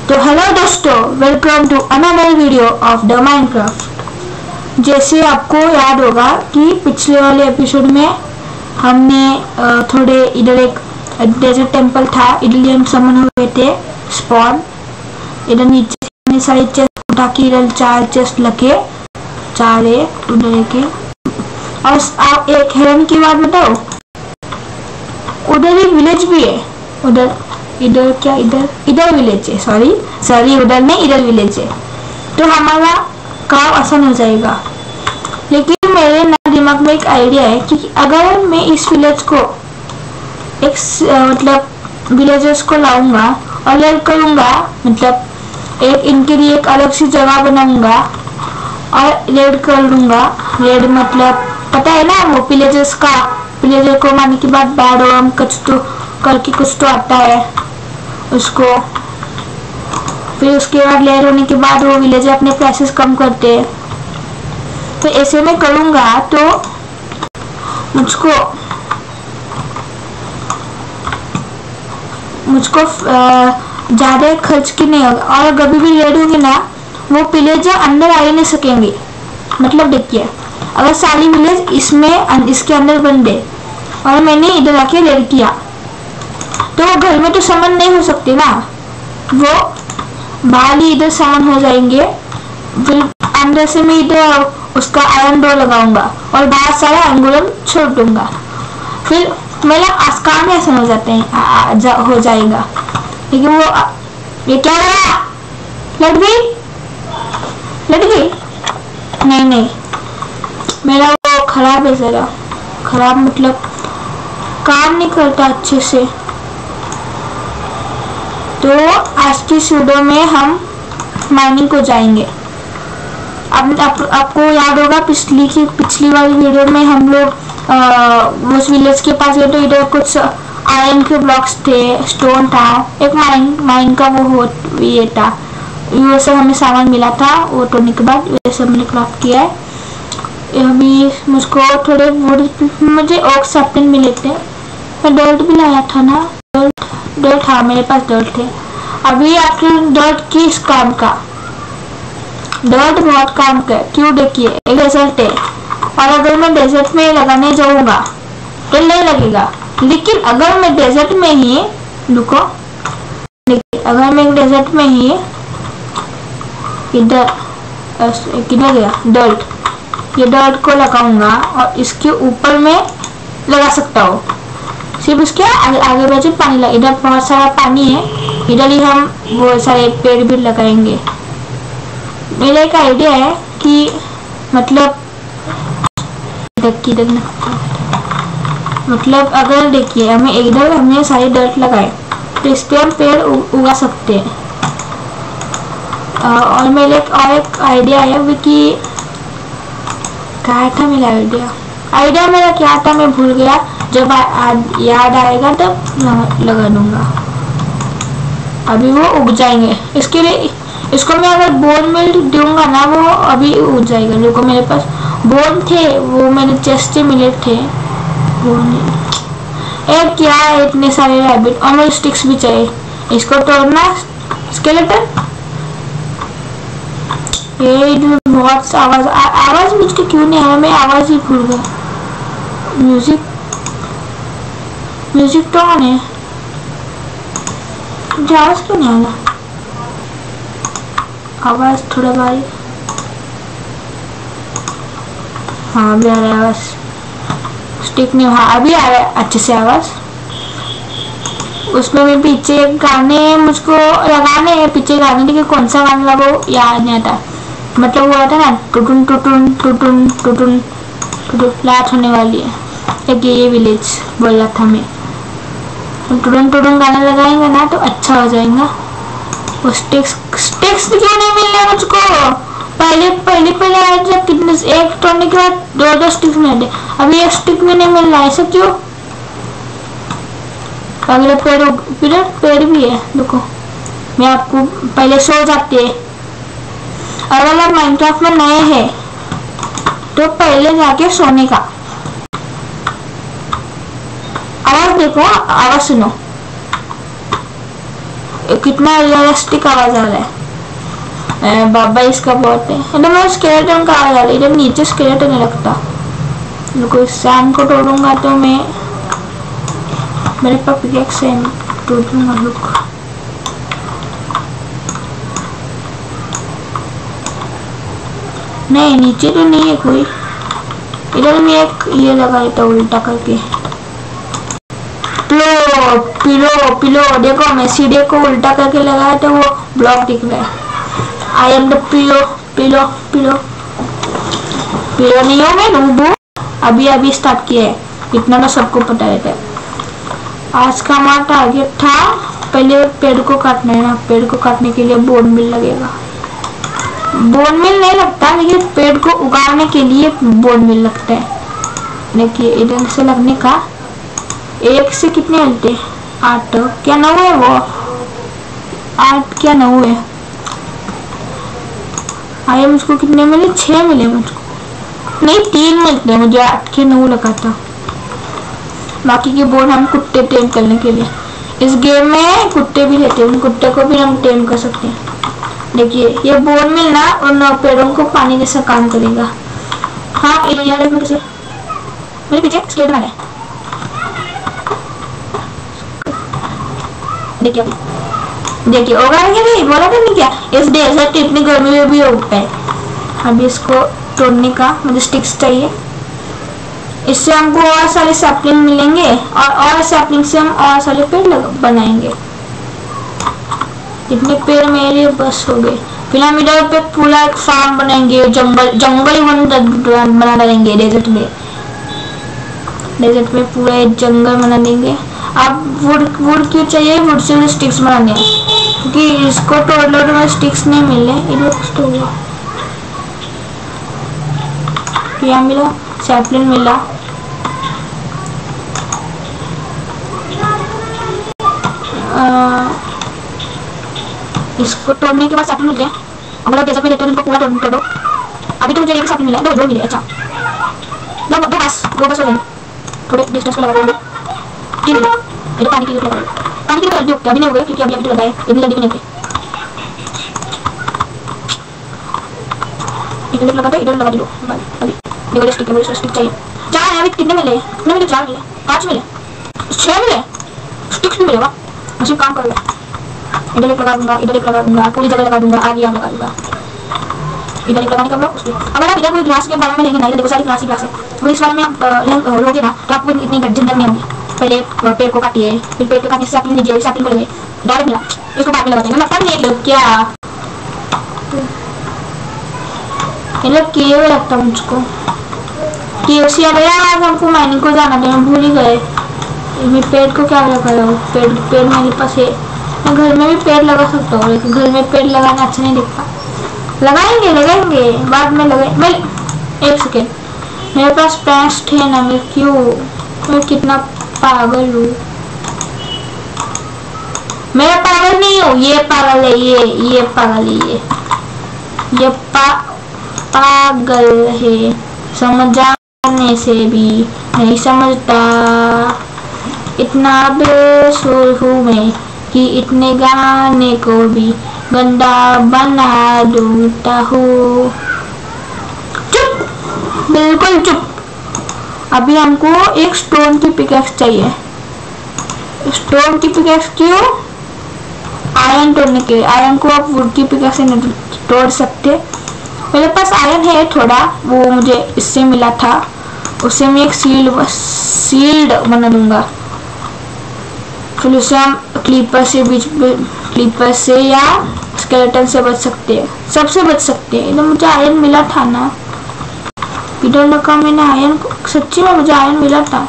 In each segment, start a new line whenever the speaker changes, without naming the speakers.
तो हेलो दोस्तों, welcome to another video of the Minecraft. जैसे आपको याद होगा कि पिछले वाले एपिसोड में हमने थोड़े इधर एक डेजर्ट टेंपल था, इधर हम समन हुए थे स्पॉन। इधर नीचे हमने सारी चेस्ट उठा के इधर 4 चेस्ट लगे, 4 उधर के। और आप एक हेरन की बात बताओ, उधर एक विलेज भी है। उधर इधर क्या इधर विलेज है, सॉरी उधर नहीं, इधर विलेज है। तो हमारा काम आसान हो जाएगा। लेकिन मेरे दिमाग में एक आइडिया है कि अगर मैं इस विलेज को एक मतलब विलेजर्स को लाऊंगा और लेड करूंगा, मतलब एक इनके लिए एक अलग सी जगह बनाऊंगा और लेड कर लूंगा। लेड मतलब पता है ना, वो विलेजर्स का, विलेजर को मारने के बाद बैड और कुछ तो करके कुछ तो आता है उसको। फिर उसके बाद लेयर होने के बाद वो विलेजर अपने प्राइसेस कम करते हैं। तो ऐसे में करूंगा तो मुझको ज्यादा खर्च की नहीं होगा। और कभी भी लेयर होंगे ना, वो विलेजर अंदर आ ही नहीं सकेंगे। मतलब देखिए, अगर सारी विलेज इसके अंदर बन गए और मैंने इधर आके लेयर किया तो वो घर में तो समन नहीं हो सकते ना, वो बाहर ही इधर समन हो जाएंगे। फिर अंदर से मैं इधर उसका आयरन डोर लगाऊंगा और बाहर सारा अंगुलम छोड़ दूंगा। फिर मेरा काम ही आसान हो जाते हैं हो जाएगा। लेकिन वो ये क्या रहा, लट गई नहीं, मेरा वो खराब है, जरा खराब मतलब काम नहीं करता अच्छे से। तो आज की वीडियो में हम माइनिंग को जाएंगे। आपको याद होगा पिछली वाली वीडियो में हम लोग उस विलेज के पास गए तो इधर कुछ आयरन के ब्लॉक्स थे, स्टोन था, एक माइन का वो ये था। ये सब हमें सामान मिला था, वो तोड़ने के बाद ये सब मैंने क्राफ्ट किया है। अभी मुझको थोड़े मुझे ऑक सैपलिंग मिले थे। मैं डर्ट भी लाया था ना, डर्ट हाँ मेरे पास डर्ट थे। अभी आपके डर्ट किस काम का, डर्ट बहुत काम का। क्यों, देखिए एक डेजर्ट है और अगर मैं डेजर्ट में लगाने जाऊंगा तो नहीं लगेगा। लेकिन अगर मैं डेजर्ट में ही अगर मैं डेजर्ट में ही इधर किधर गया डर्ट, ये डर्ट को लगाऊंगा और इसके ऊपर में लगा सकता हूँ। सिर्फ उसके आगे बाजू पानी लगा, इधर बहुत सारा पानी है, इधर ही हम वो सारे पेड़ भी लगाएंगे। मेरा एक आइडिया है कि मतलब अगर देखिए हमें इधर हमने सारे डर्ट लगाए तो इस पे हम पेड़ उगा सकते हैं। और मेरे एक आइडिया है वो कि क्या था मेरा आइडिया मेरा क्या था, मैं भूल गया। जब याद आएगा तब लगा दूंगा। अभी वो उग जाएंगे। इसके लिए इसको मैं अगर बोन मिल दूंगा ना, वो अभी उग जाएगा। देखो मेरे पास बोन थे, वो मैंने चेस्ट से मिले थे बोन। एक क्या है, इतने सारे रैबिट और मुझे स्टिक्स भी चाहिए। इसको तोड़ना स्केलेटन। ये बहुत आवाज मुझको क्यों नहीं आ रहा, मैं आवाज ही भूल गया। म्यूजिक तो ऑन है, मुझे आवाज क्यों नहीं आ रहा, आवाज थोड़ा भारी। हाँ अभी आ रहा है आवाज, स्टिक नहीं, हाँ अभी आ रहा है अच्छे से आवाज। उसमें भी पीछे गाने मुझको लगाने हैं, पीछे गाने, लेकिन कौन सा गाना लगा वो याद नहीं आता। मतलब वो आता ना टुटुन टुटुन टुटुन टुटुन टुटुन, लाइट होने वाली है। एक ये विलेज बोल रहा था मैं, टुटुन टुटुन गाना लगाएंगे ना तो अच्छा हो जाएगा। वो स्टिक्स क्यों नहीं मिल रहा मुझको, पहले आया जब कितने एक तोड़ने के बाद 2 स्टिक्स मिले थे, अभी एक स्टिक भी नहीं मिल रहा है। ऐसा क्यों? अगले पेड़ भी है, देखो मैं आपको पहले सो जाते हैं। अगर आप माइनक्राफ्ट में नए हैं तो पहले जाके सोने का। आवाज देखो, आवाज सुनो। कितना रियलिस्टिक आवाज आ रहा है। बाबा इसका बहुत है। एकदम मैं स्केलेटन का आवाज आ रहा है, इधर नीचे स्केलेटन नहीं लगता। कोई सैम को तोड़ूंगा तो मैं मेरे पास पिकेक्स है, तोड़ूंगा। लुक नहीं, नीचे तो नहीं है कोई। इधर में एक ये लगा था उल्टा करके। पिलो पिलो पिलो, देखो मैं सीढ़ी को उल्टा करके लगाया तो वो ब्लॉक दिख रहा है। I am the pillow pillow pillow pillow नहीं हो, मैं नूबू अभी अभी स्टार्ट किया है, इतना तो सबको पता रहता है। आज का हमारा टारगेट था पहले पेड़ को काटना है ना। पेड़ को काटने के लिए बोन मिल लगेगा। बोन मिल नहीं लगता, लेकिन पेड़ को उगाने के लिए बोन मिल लगता है। देखिए इधर से लगने का 1 से कितने मिलते? 8 क्या 9 है? वो 8 क्या 9 है? आए मुझको कितने मिले? 6 मिले मुझको। नहीं 3 मिलते हैं मुझे। 8 के 9 लगा था। बाकी के बोन हम कुत्ते टेम करने के लिए। इस गेम में कुत्ते भी लेते हैं, कुत्ते को भी हम टेम कर सकते हैं। देखिए ये बोन मिलना उन पेड़ों को पानी जैसा काम करेगा। हाँ मेरे पीछे स्केट है। देखिए देखिए होगा क्या? नहीं बोला था नहीं क्या? इस डेजर्ट इतनी गर्मी में भी होता है। अभी इसको तोड़ने का मुझे स्टिक्स चाहिए। इससे हमको और सारे सैपलिंग मिलेंगे और सैपलिंग से हम और सारे पेड़ बनाएंगे। इतने पेड़ मेरे बस हो गए। फिर हम इधर पे पूरा एक फार्म बनाएंगे, जंगल बना डालेंगे डेजर्ट में। डेजर्ट में पूरा एक जंगल बना देंगे। अब वुड क्यों चाहिए? वुड से स्टिक्स बनाने हैं, क्योंकि इसको तोड़ लो तो स्टिक्स नहीं मिले। इधर कुछ तो हुआ, क्या मिला? सैपलिंग मिला। इसको तोड़ने के बाद सैपलिंग मिल गया। अगर जैसा मैं लेते हैं उनको पूरा तोड़ो। अभी तो मुझे एक सैपलिंग मिला, दो मिले। अच्छा दो बस हो गए। थोड़े डिस्टेंस पे लगा देंगे। ठीक है ये पानी की लगा, पानी की जल्दी होगा। अभी नहीं होगा क्योंकि अभी लगाए, इतनी जल्दी नहीं होगी। इधर लगा दो, इधर लगा दो। अभी देखो स्टिक है, स्टिक चाहिए। 4 अभी कितने मिले? कितने मिले? 4 मिले, 5 मिले, 6 मिले। स्टिक्स भी मिलेगा। मुझे काम कर लो। इधर एक लगा दूंगा, इधर एक लगा दूंगा, पूरी जगह लगा दूंगा, आगे यहाँ लगा दूंगा। इधर एक लगाने का ब्लॉक। अगर आप इधर कोई ग्लास के बारे में लेंगे ना, देखो सारी ग्लास ही ग्लास है। तो इस बारे में आप लोगे ना तो आपको इतनी झंझट नहीं होगी। पहले पेड़ को काटिए, फिर पेड़ को काटने से सैपलिंग लीजिए, सैपलिंग को लेंगे डायरेक्ट मिला, इसको बाद में लगाते हैं। लगता नहीं है क्या? ये लोग केव लगता मुझको। केव से आ गया। आज हमको माइनिंग को जाना था, हम भूल ही गए। मैं पेड़ को क्या लगा रहा हूँ? पेड़ मेरे पास है। मैं घर में भी पेड़ लगा सकता हूँ, लेकिन घर में पेड़ लगाना अच्छा नहीं दिखता। लगाएंगे बाद में लगाए। मैं 1 सेकेंड, मेरे पास पैंस थे ना। मैं क्यों, मैं कितना पागल हूँ। मैं पागल नहीं हूँ, ये पागल है। ये पागल है। ये पागल है। समझाने से भी नहीं समझता। इतना बेसुर हूँ मैं कि इतने गाने को भी गंदा बना दूंगा हूँ। चुप, बिल्कुल चुप। अभी हमको एक स्टोन की पिकैक्स चाहिए। स्टोन की पिकैक्स क्यों? आयरन तोड़ने के लिए। आयरन को आप वुड की पिकैक्स से नहीं तोड़ सकते। मेरे पास आयरन है थोड़ा, वो मुझे इससे मिला था। उससे मैं एक सील्ड बना दूंगा। फिर उसे हम क्लीपर से या स्केलेटन से बच सकते हैं, सबसे बच सकते हैं। इधर मुझे आयरन मिला था ना, इधर लगा मैंने आयरन। सच्ची में मुझे आयरन मिला था।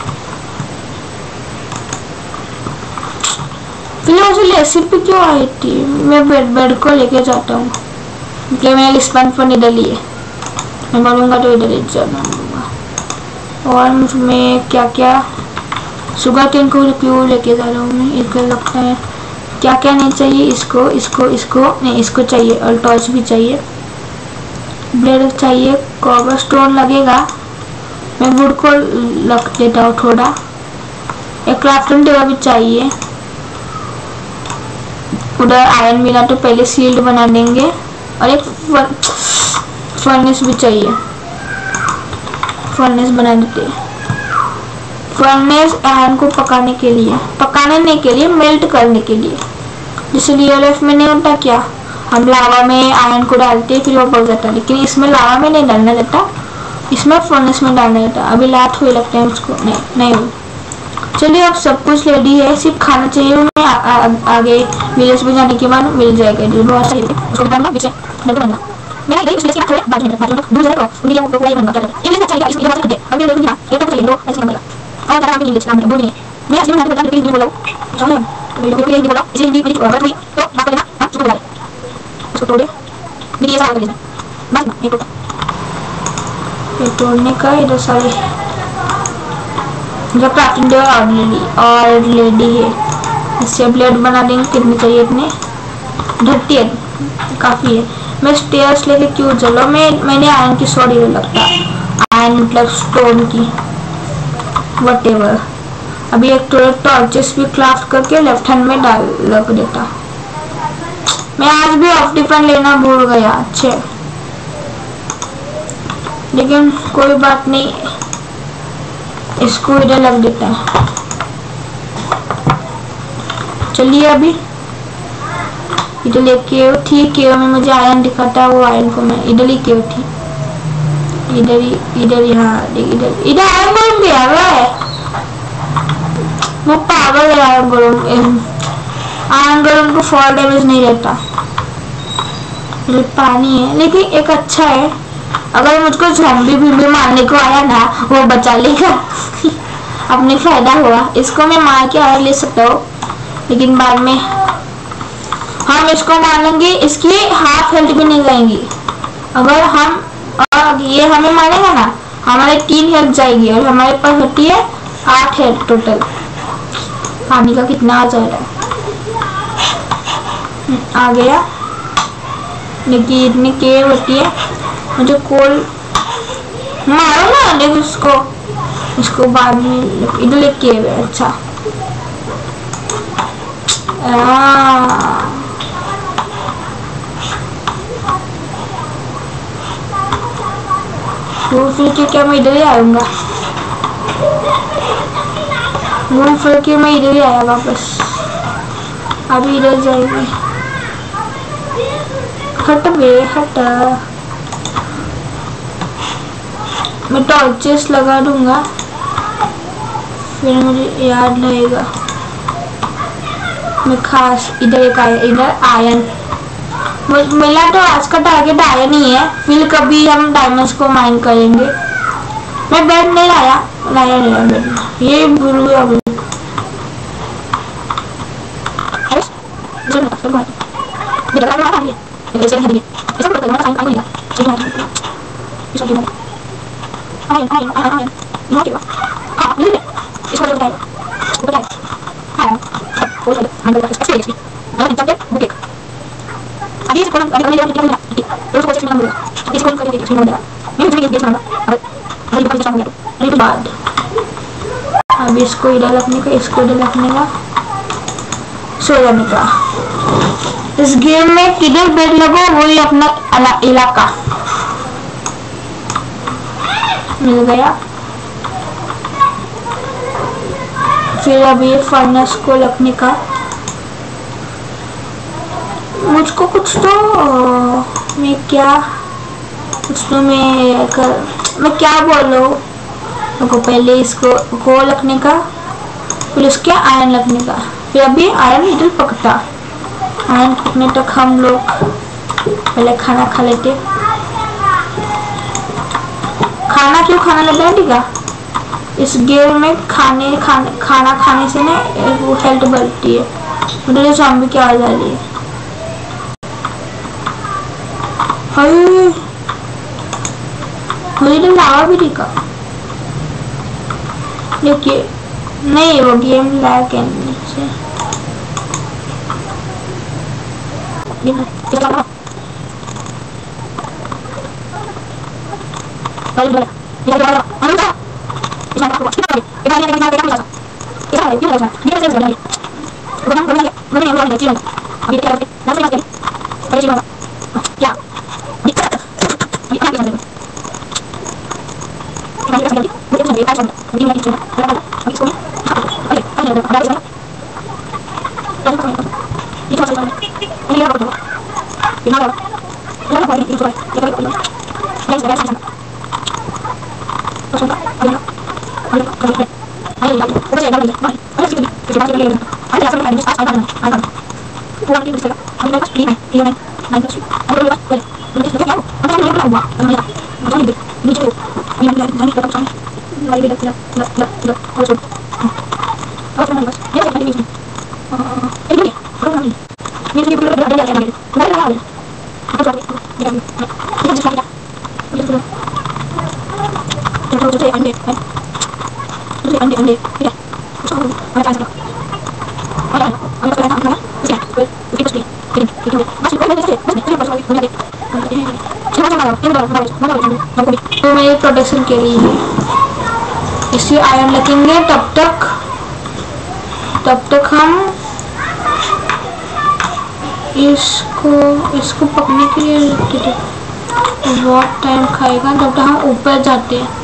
फिर मुझे रेसिपी क्यों आई थी? मैं बेड को लेके जाता हूँ, क्योंकि मैं स्पन पर इधर लिए। मैं बोलूँगा तो इधर जाना होगा। और मैं क्या क्या शुगर केन को क्यों लेके जा रहा हूँ मैं? इसको लगता है क्या क्या नहीं चाहिए। इसको नहीं, इसको चाहिए। और टॉर्च भी चाहिए, ब्लेड चाहिए, कॉपर स्टोन लगेगा। मैं वुड को रख देता हूँ थोड़ा। एक क्राफ्टिंग टेबल भी चाहिए। उधर आयरन मिला तो पहले शील्ड बना देंगे, और एक फर्नेस भी चाहिए, फर्नेस बना देते हैं। फर्नेस आयरन को पकाने के लिए, पकाने नहीं के लिए, मेल्ट करने के लिए, जैसे रियल लाइफ में नहीं होता क्या, हम लावा में आयरन को डालते हैं फिर वो पक जाता है, लेकिन इसमें लावा में नहीं डालना रहता, इसमें फर्नेस में डालना रहता। अभी लाट हुए लगता है उसको, नहीं हुई। चलिए अब सब कुछ रेडी है, सिर्फ खाना चाहिए। हमें आगे विलेज में जाने के बाद मिल जाएगा, बहुत सही उसको बनाना पीछे बनना। मैं गई उसमें थोड़े बाजू में दूर जाएगा उनके वो कोई बनना करता है, ये अच्छा है, इसमें बात करते हैं। अभी देखो ये तो चाहिए लो ऐसे बनेगा, और जरा भी इंग्लिश नाम है बोलिए, मैं असली में बता रही हूँ, बोलो समझो वीडियो को हिंदी बोलो, इसे हिंदी में बात हुई तो बात करना आप चुप रहो, इसको तोड़े मेरी ये सारा बस ये तोड़ने का इधर सारे जब क्राफ्टिंग ऑलरेडी है। इससे ब्लेड बना देंगे, कितने चाहिए इतने, 30 है, काफ़ी है। मैं स्टेयर्स लेके क्यों चलो, मैंने आयरन की सॉरी लगता, आयरन मतलब स्टोन की वटेवर। अभी एक टॉर्चेस भी क्राफ्ट करके लेफ्ट हैंड में डाल लग देता। मैं आज भी ऑप्टिफाइन लेना भूल गया, अच्छे, लेकिन कोई बात नहीं, इसको इधर लग देता है। चलिए अभी इधर लेके थी केव में मुझे आयरन दिखाता, वो आयरन को मैं इधर ही केव थी, इधर यहाँ इधर आयरन गोलम भी आ रहा है, वो पागल है। आयरन गोलम को फॉल डैमेज नहीं रहता, पानी है, लेकिन एक अच्छा है, अगर मुझको ज़ॉम्बी भी मारने को आया ना वो बचा लेगा अपने फायदा हुआ। इसको मैं मार के और ले सकता हूँ, लेकिन बाद में हम इसको मार लेंगे, इसकी हाफ हेल्थ भी नहीं जाएंगी। अगर हम ये हमें मारेगा ना, हमारे 3 हेल्थ जाएगी, और हमारे पास होती है 8 हेल्थ टोटल। पानी का कितना आ जा रहा है, आ गया, लेकिन इतनी केयर होती है, मुझे कोल मारो ना, देखो इसको बाद में इधर एक केव है। अच्छा घूम फिर के क्या मैं इधर ही आऊंगा, घूम फिर के मैं इधर ही आया वापस, अभी इधर जाएंगे। हट बे हट, मैं टॉर्चेस लगा दूंगा, फिर मुझे याद रहेगा। मैं खास इधर एक इधर आयरन मिला, तो आज का टारगेट आयरन ही है, फिर कभी हम डायमंड्स को माइन करेंगे। मैं बेड नहीं लाया बेड, ये भूल गया अभी। बाद अब इसको इधर रखने का, इसको इधर रखने का, सो जाने का। इस गेम में किधर बेड लगो वही अपना इलाका मिल गया। फिर अब ये फर्नेस को रखने का, मुझको कुछ तो मैं क्या बोल रहा हूँ, को पहले इसको को रखने का, फिर इसके आयरन रखने का, फिर अभी आयरन इधर पकता, आयरन पकने तक हम लोग पहले खाना खा लेते। खाना क्यों खाना लगता है, ठीक है, इस गेम में खाना खाने से ना वो हेल्थ बढ़ती है। मुझे ज़ॉम्बी की आवाज आ रही है, मुझे तो लावा भी दिखा, देखिए नहीं वो गेम लैग है नीचे। अभी क्या करते ना समझ गए बड़े जी क्या दिक्कत ये क्या करते मुझे समझ मुझे समझ क्या समझ मुझे नहीं समझ अभी इसको अरे अरे अरे ये क्या समझ ये क्या बोलते हो ये ना ये ना ये तो ये क्या बोलते हो नहीं समझ समझ तो सुन अभी अभी अभी अरे यार वो से ना ले भाई अरे इसके लिए बात ले ले अरे ऐसा नहीं आज पूरा दिन इसका हम लोग फ्री है ये नहीं कुछ हम लोग बस मुझे क्या हम नहीं बना हुआ हम नहीं नीचे ये नहीं पता समझ लाइव देखना ला और छोड़ और मैं बस ये नहीं नहीं ये नहीं प्रोग्राम नहीं ये पूरा बड़ा है नहीं रहा है तो ये जिसका ये पूरा तो अंडे अंडे ya so apa saja ada anda pernah tahu ya begitu sih itu masih banyak sih masih pas lagi banyak तो मैं ये प्रोटेक्शन के लिए है इसी आयरन रखेंगे तब तक हम इसको पकने के लिए रखते थे बहुत टाइम खाएगा तब तक हम ऊपर जाते हैं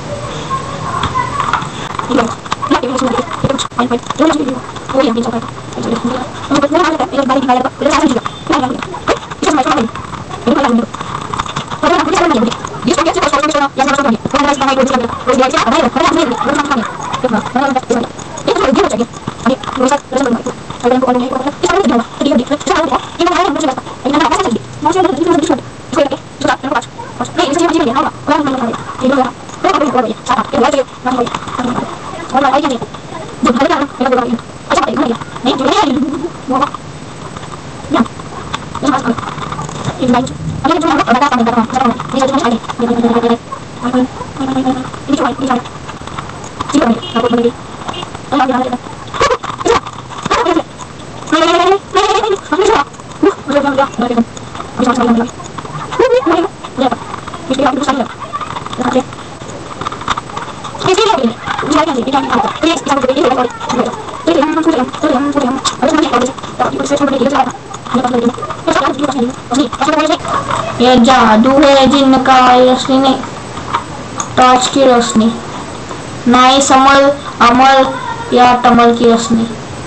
ये जादू है जिनका रोशनी नहीं टॉर्च की रोशनी ना ही समल अमल या टमल की रोशनी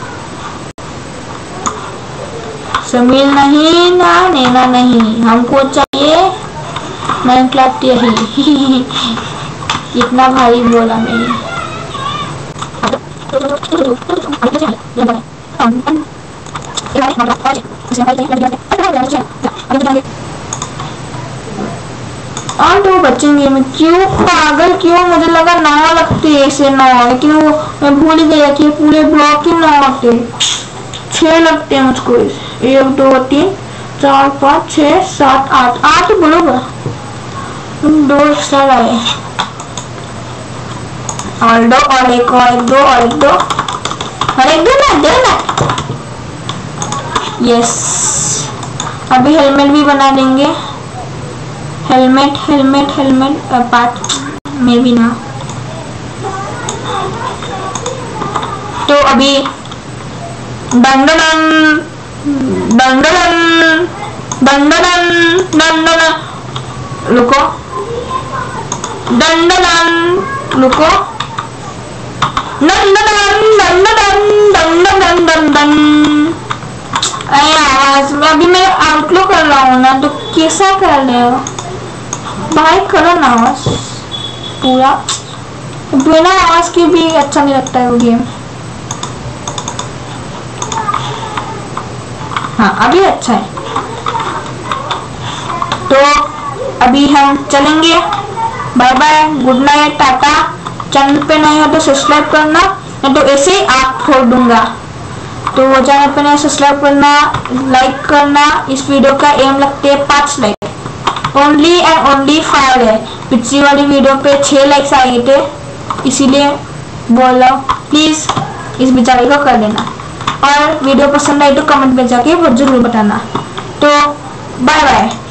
समील नहीं ना नैना नहीं हमको चाहिए नैन क्लास यही इतना भारी बोला मैंने और तो बचेंगे मैं क्यों पागल क्यों मुझे लगा 9 लगते ऐसे 9 लेकिन वो मैं भूल गया कि पूरे ब्लॉक के 9 लगते 6 लगते हैं मुझको 1 2 3 4 5 6 7 8 बरोबर 2 एक्स्ट्रा आए और 2 और 1 और 1 2 और 1 2 और 1 2 ना देना यस अभी हेलमेट भी बना देंगे हेलमेट पार्ट में भी ना तो अभी दंडन रुको रुको आवाज अभी मैं आउटलो कर रहा हूँ ना तो कैसा कर रहे हो भाई करो ना आवाज पूरा बिना आवाज के भी अच्छा नहीं लगता है वो गेम हाँ अभी अच्छा है तो अभी हम चलेंगे bye bye good night tata channel पे नहीं हो तो सब्सक्राइब करना नहीं तो ऐसे ही आप छोड़ दूंगा तो चैनल पे नहीं सब्सक्राइब करना लाइक करना इस वीडियो का एम लगते है 5 लाइक ओनली एंड ओनली 5 है पिछली वाली वीडियो पे 6 लाइक्स आए थे इसीलिए बोल रहा हूँ प्लीज इस बेचारे को कर देना और वीडियो पसंद आई तो कमेंट में जाके जरूर बताना तो बाय बाय।